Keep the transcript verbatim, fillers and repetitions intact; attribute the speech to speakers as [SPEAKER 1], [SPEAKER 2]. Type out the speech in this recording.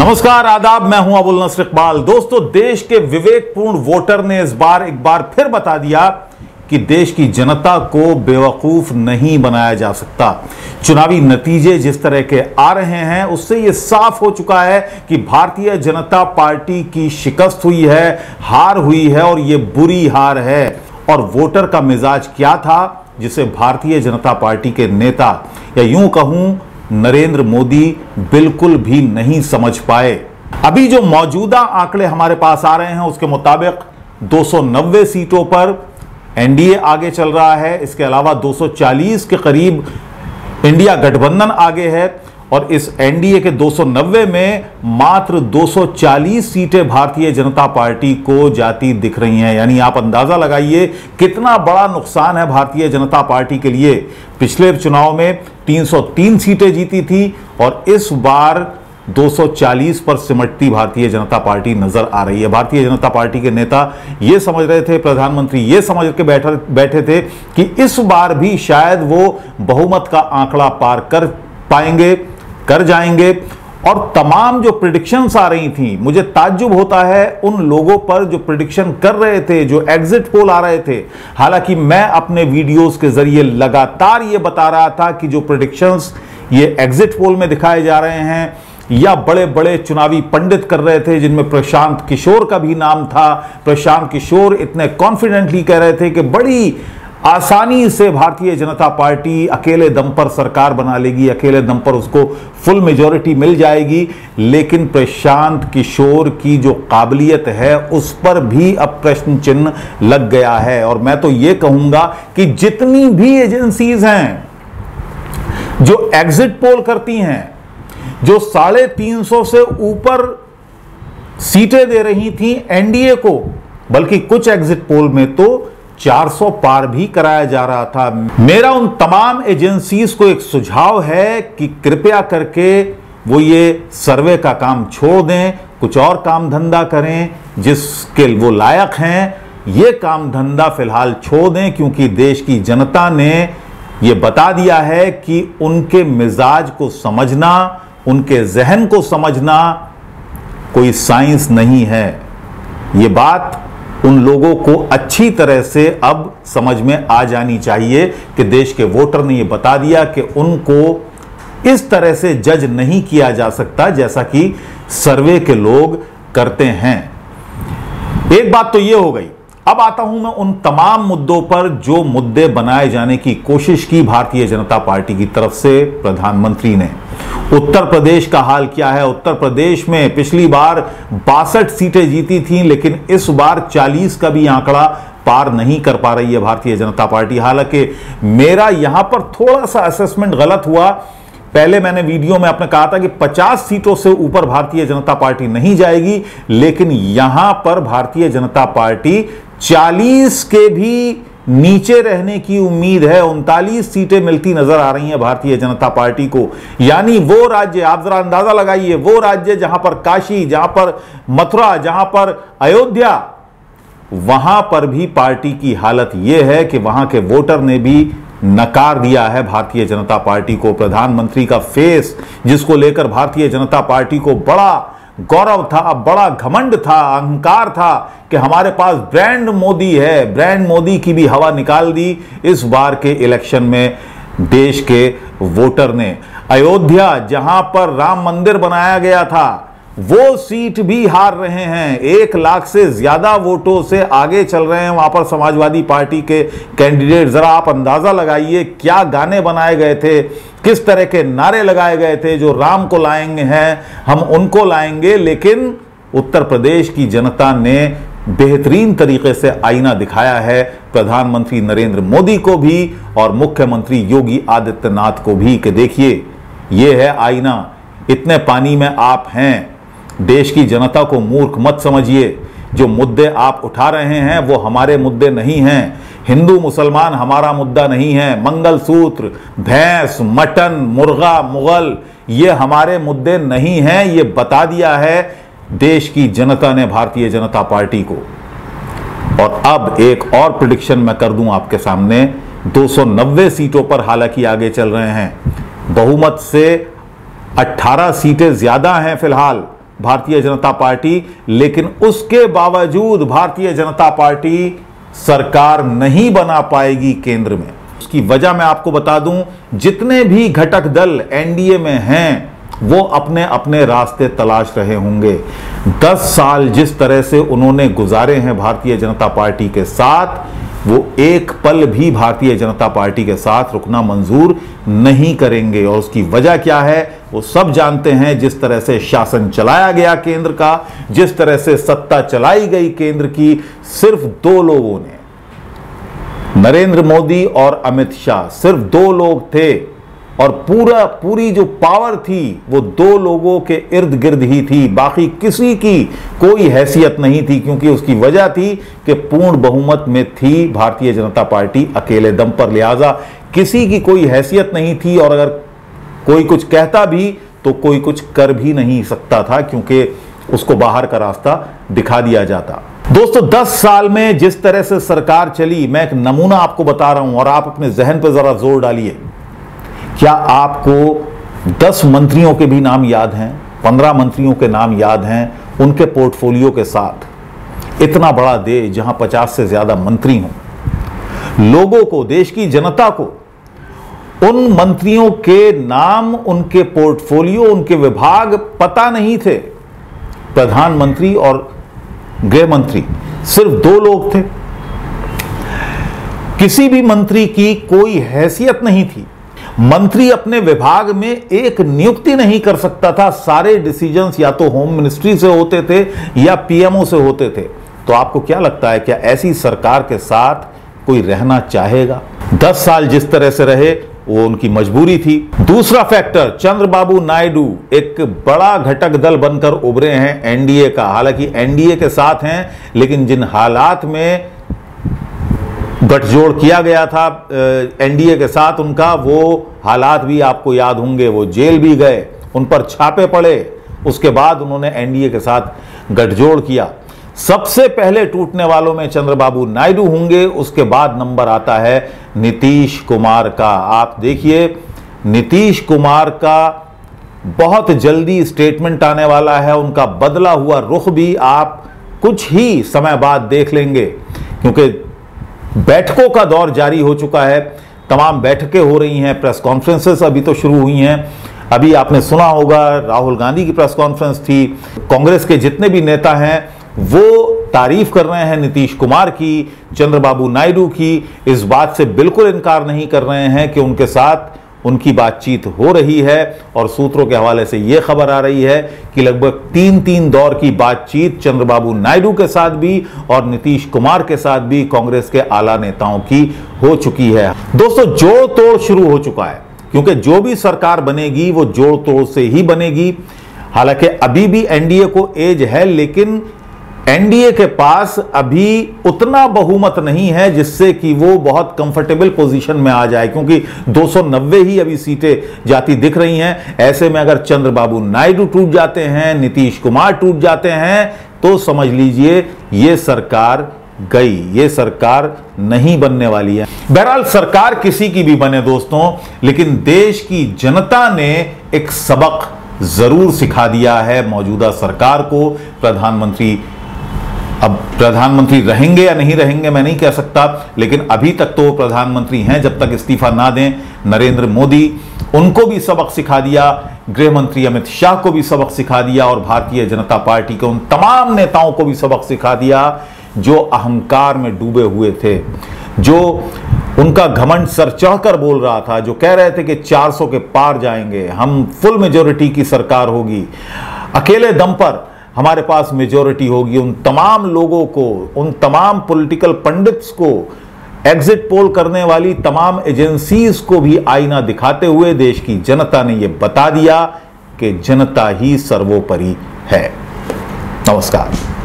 [SPEAKER 1] नमस्कार, आदाब। मैं हूं अबुल नसर इकबाल। दोस्तों, देश के विवेकपूर्ण वोटर ने इस बार एक बार फिर बता दिया कि देश की जनता को बेवकूफ नहीं बनाया जा सकता। चुनावी नतीजे जिस तरह के आ रहे हैं उससे यह साफ हो चुका है कि भारतीय जनता पार्टी की शिकस्त हुई है, हार हुई है और यह बुरी हार है। और वोटर का मिजाज क्या था जिसे भारतीय जनता पार्टी के नेता या यूं कहूं नरेंद्र मोदी बिल्कुल भी नहीं समझ पाए। अभी जो मौजूदा आंकड़े हमारे पास आ रहे हैं उसके मुताबिक दो सौ नब्बे सीटों पर एनडीए आगे चल रहा है। इसके अलावा दो सौ चालीस के करीब इंडिया गठबंधन आगे है और इस एनडीए के दो सौ नब्बे में मात्र दो सौ चालीस सीटें भारतीय जनता पार्टी को जाती दिख रही हैं। यानी आप अंदाजा लगाइए कितना बड़ा नुकसान है भारतीय जनता पार्टी के लिए। पिछले चुनाव में तीन सौ तीन सीटें जीती थी और इस बार दो सौ चालीस पर सिमटती भारतीय जनता पार्टी नजर आ रही है। भारतीय जनता पार्टी के नेता ये समझ रहे थे, प्रधानमंत्री ये समझ के बैठे बैठे थे कि इस बार भी शायद वो बहुमत का आंकड़ा पार कर पाएंगे, कर जाएंगे। और तमाम जो प्रेडिक्शंस आ रही थी, मुझे ताज्जुब होता है उन लोगों पर जो प्रेडिक्शन कर रहे थे, जो एग्जिट पोल आ रहे थे। हालांकि मैं अपने वीडियोस के जरिए लगातार ये बता रहा था कि जो प्रेडिक्शंस ये एग्जिट पोल में दिखाए जा रहे हैं या बड़े बड़े चुनावी पंडित कर रहे थे, जिनमें प्रशांत किशोर का भी नाम था। प्रशांत किशोर इतने कॉन्फिडेंटली कह रहे थे कि बड़ी आसानी से भारतीय जनता पार्टी अकेले दम पर सरकार बना लेगी, अकेले दम पर उसको फुल मेजॉरिटी मिल जाएगी। लेकिन प्रशांत किशोर की जो काबिलियत है उस पर भी अब प्रश्न चिन्ह लग गया है। और मैं तो ये कहूंगा कि जितनी भी एजेंसीज हैं जो एग्जिट पोल करती हैं, जो साढ़े तीन सौ से ऊपर सीटें दे रही थी एनडीए को, बल्कि कुछ एग्जिट पोल में तो चार सौ पार भी कराया जा रहा था। मेरा उन तमाम एजेंसीज को एक सुझाव है कि कृपया करके वो ये सर्वे का काम छोड़ दें, कुछ और काम धंधा करें जिसके वो लायक हैं। ये काम धंधा फिलहाल छोड़ दें, क्योंकि देश की जनता ने ये बता दिया है कि उनके मिजाज को समझना, उनके जहन को समझना कोई साइंस नहीं है। ये बात उन लोगों को अच्छी तरह से अब समझ में आ जानी चाहिए कि देश के वोटर ने यह बता दिया कि उनको इस तरह से जज नहीं किया जा सकता जैसा कि सर्वे के लोग करते हैं। एक बात तो यह हो गई। अब आता हूं मैं उन तमाम मुद्दों पर जो मुद्दे बनाए जाने की कोशिश की भारतीय जनता पार्टी की तरफ से प्रधानमंत्री ने। उत्तर प्रदेश का हाल क्या है? उत्तर प्रदेश में पिछली बार बासठ सीटें जीती थीं, लेकिन इस बार चालीस का भी आंकड़ा पार नहीं कर पा रही है भारतीय जनता पार्टी। हालांकि मेरा यहां पर थोड़ा सा असेसमेंट गलत हुआ। पहले मैंने वीडियो में आपने कहा था कि पचास सीटों से ऊपर भारतीय जनता पार्टी नहीं जाएगी, लेकिन यहां पर भारतीय जनता पार्टी चालीस के भी नीचे रहने की उम्मीद है। उनतालीस सीटें मिलती नजर आ रही हैं भारतीय जनता पार्टी को। यानी वो राज्य, आप जरा अंदाजा लगाइए, वो राज्य जहां पर काशी, जहां पर मथुरा, जहां पर अयोध्या, वहां पर भी पार्टी की हालत यह है कि वहां के वोटर ने भी नकार दिया है भारतीय जनता पार्टी को। प्रधानमंत्री का फेस, जिसको लेकर भारतीय जनता पार्टी को बड़ा गौरव था, बड़ा घमंड था, अहंकार था कि हमारे पास ब्रांड मोदी है, ब्रांड मोदी की भी हवा निकाल दी इस बार के इलेक्शन में देश के वोटर ने। अयोध्या, जहां पर राम मंदिर बनाया गया था, वो सीट भी हार रहे हैं। एक लाख से ज्यादा वोटों से आगे चल रहे हैं वहां पर समाजवादी पार्टी के कैंडिडेट। जरा आप अंदाजा लगाइए क्या गाने बनाए गए थे, किस तरह के नारे लगाए गए थे, जो राम को लाएंगे हैं हम उनको लाएंगे। लेकिन उत्तर प्रदेश की जनता ने बेहतरीन तरीके से आईना दिखाया है प्रधानमंत्री नरेंद्र मोदी को भी और मुख्यमंत्री योगी आदित्यनाथ को भी कि देखिए ये है आईना, इतने पानी में आप हैं। देश की जनता को मूर्ख मत समझिए। जो मुद्दे आप उठा रहे हैं वो हमारे मुद्दे नहीं हैं। हिंदू मुसलमान हमारा मुद्दा नहीं है। मंगलसूत्र, भैंस, मटन, मुर्गा, मुगल, ये हमारे मुद्दे नहीं हैं। ये बता दिया है देश की जनता ने भारतीय जनता पार्टी को। और अब एक और प्रेडिक्शन मैं कर दूं आपके सामने। दो सौ नब्बे सीटों पर हालांकि आगे चल रहे हैं, बहुमत से अठारह सीटें ज्यादा हैं फिलहाल, भारतीय जनता पार्टी, लेकिन उसके बावजूद भारतीय जनता पार्टी सरकार नहीं बना पाएगी केंद्र में। उसकी वजह मैं आपको बता दूं, जितने भी घटक दल एनडीए में हैं वो अपने अपने रास्ते तलाश रहे होंगे। दस साल जिस तरह से उन्होंने गुजारे हैं भारतीय जनता पार्टी के साथ, वो एक पल भी भारतीय जनता पार्टी के साथ रुकना मंजूर नहीं करेंगे। और उसकी वजह क्या है वो सब जानते हैं। जिस तरह से शासन चलाया गया केंद्र का, जिस तरह से सत्ता चलाई गई केंद्र की, सिर्फ दो लोगों ने, नरेंद्र मोदी और अमित शाह, सिर्फ दो लोग थे और पूरा पूरी जो पावर थी वो दो लोगों के इर्द गिर्द ही थी। बाकी किसी की कोई हैसियत नहीं थी, क्योंकि उसकी वजह थी कि पूर्ण बहुमत में थी भारतीय जनता पार्टी अकेले दम पर, लिहाजा किसी की कोई हैसियत नहीं थी। और अगर कोई कुछ कहता भी तो कोई कुछ कर भी नहीं सकता था, क्योंकि उसको बाहर का रास्ता दिखा दिया जाता। दोस्तों, दस साल में जिस तरह से सरकार चली, मैं एक नमूना आपको बता रहा हूं और आप अपने जहन पर जरा जोर डालिए। क्या आपको दस मंत्रियों के भी नाम याद हैं? पंद्रह मंत्रियों के नाम याद हैं उनके पोर्टफोलियो के साथ? इतना बड़ा देश जहां पचास से ज्यादा मंत्री हों, लोगों को, देश की जनता को उन मंत्रियों के नाम, उनके पोर्टफोलियो, उनके विभाग पता नहीं थे। प्रधानमंत्री और गृह मंत्री सिर्फ दो लोग थे। किसी भी मंत्री की कोई हैसियत नहीं थी। मंत्री अपने विभाग में एक नियुक्ति नहीं कर सकता था। सारे डिसीजंस या तो होम मिनिस्ट्री से होते थे या पीएमओ से होते थे। तो आपको क्या लगता है, क्या ऐसी सरकार के साथ कोई रहना चाहेगा? दस साल जिस तरह से रहे वो उनकी मजबूरी थी। दूसरा फैक्टर, चंद्रबाबू नायडू एक बड़ा घटक दल बनकर उभरे हैं एनडीए का। हालांकि एनडीए के साथ हैं, लेकिन जिन हालात में गठजोड़ किया गया था एनडीए के साथ उनका, वो हालात भी आपको याद होंगे। वो जेल भी गए, उन पर छापे पड़े, उसके बाद उन्होंने एनडीए के साथ गठजोड़ किया। सबसे पहले टूटने वालों में चंद्रबाबू नायडू होंगे, उसके बाद नंबर आता है नीतीश कुमार का। आप देखिए, नीतीश कुमार का बहुत जल्दी स्टेटमेंट आने वाला है। उनका बदला हुआ रुख भी आप कुछ ही समय बाद देख लेंगे, क्योंकि बैठकों का दौर जारी हो चुका है। तमाम बैठकें हो रही हैं, प्रेस कॉन्फ्रेंसेस अभी तो शुरू हुई हैं। अभी आपने सुना होगा राहुल गांधी की प्रेस कॉन्फ्रेंस थी। कांग्रेस के जितने भी नेता हैं वो तारीफ कर रहे हैं नीतीश कुमार की, चंद्रबाबू नायडू की। इस बात से बिल्कुल इनकार नहीं कर रहे हैं कि उनके साथ उनकी बातचीत हो रही है। और सूत्रों के हवाले से यह खबर आ रही है कि लगभग तीन तीन दौर की बातचीत चंद्रबाबू नायडू के साथ भी और नीतीश कुमार के साथ भी कांग्रेस के आला नेताओं की हो चुकी है। दोस्तों, जोड़ तोड़ शुरू हो चुका है, क्योंकि जो भी सरकार बनेगी वो जोड़ तोड़ से ही बनेगी। हालांकि अभी भी एनडीए को एज है, लेकिन एनडीए के पास अभी उतना बहुमत नहीं है जिससे कि वो बहुत कंफर्टेबल पोजीशन में आ जाए, क्योंकि दो सौ नब्बे ही अभी सीटें जाती दिख रही हैं। ऐसे में अगर चंद्रबाबू नायडू टूट जाते हैं, नीतीश कुमार टूट जाते हैं, तो समझ लीजिए ये सरकार गई, ये सरकार नहीं बनने वाली है। बहरहाल सरकार किसी की भी बने दोस्तों, लेकिन देश की जनता ने एक सबक जरूर सिखा दिया है मौजूदा सरकार को। प्रधानमंत्री, अब प्रधानमंत्री रहेंगे या नहीं रहेंगे मैं नहीं कह सकता, लेकिन अभी तक तो प्रधानमंत्री हैं, जब तक इस्तीफा ना दें नरेंद्र मोदी, उनको भी सबक सिखा दिया। गृह मंत्री अमित शाह को भी सबक सिखा दिया और भारतीय जनता पार्टी के उन तमाम नेताओं को भी सबक सिखा दिया जो अहंकार में डूबे हुए थे, जो उनका घमंड सर चढ़कर बोल रहा था, जो कह रहे थे कि चार सौ के पार जाएंगे, हम फुल मेजोरिटी की सरकार होगी, अकेले दम पर हमारे पास मेजोरिटी होगी। उन तमाम लोगों को, उन तमाम पॉलिटिकल पंडित्स को, एग्जिट पोल करने वाली तमाम एजेंसीज को भी आईना दिखाते हुए देश की जनता ने यह बता दिया कि जनता ही सर्वोपरि है। नमस्कार।